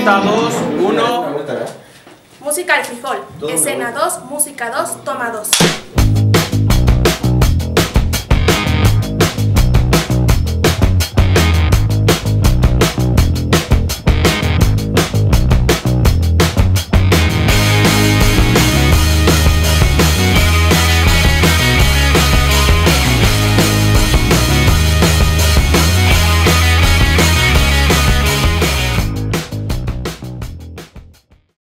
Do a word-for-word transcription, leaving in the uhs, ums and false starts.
Maqueta dos, uno. Música al frijol. Escena dos, música dos, toma dos.